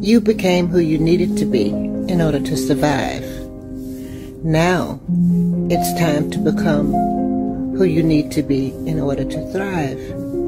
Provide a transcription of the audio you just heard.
You became who you needed to be in order to survive. Now, it's time to become who you need to be in order to thrive.